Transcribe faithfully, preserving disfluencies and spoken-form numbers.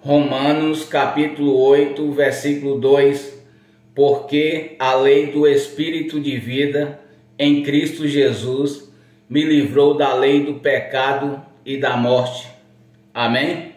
Romanos capítulo oito, versículo dois, porque a lei do Espírito de vida em Cristo Jesus me livrou da lei do pecado e da morte. Amém?